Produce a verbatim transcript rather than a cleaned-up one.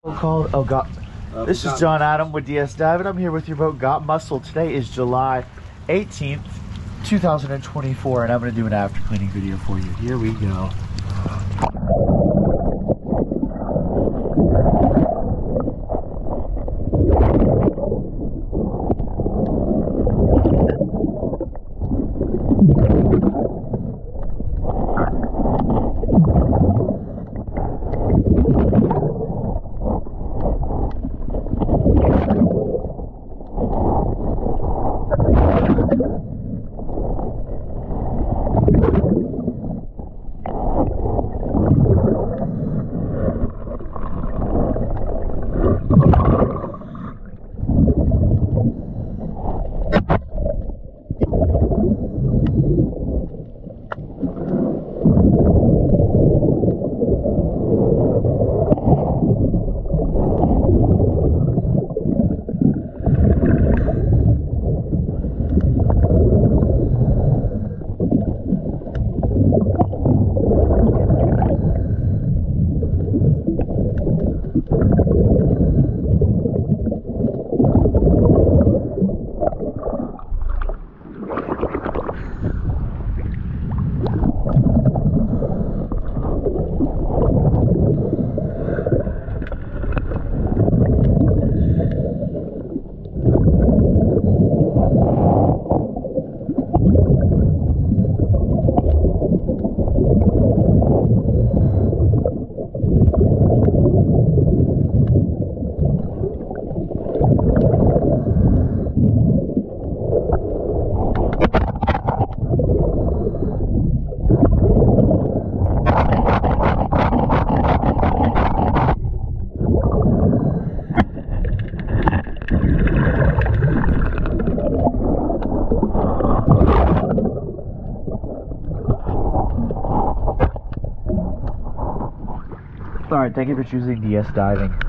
Called oh got uh, this is John Adam with D S Diving. I'm here with your boat Got Muscle. Today is July eighteenth two thousand twenty-four, and I'm going to do an after cleaning video for you. Here we go. Alright, thank you for choosing D S Diving.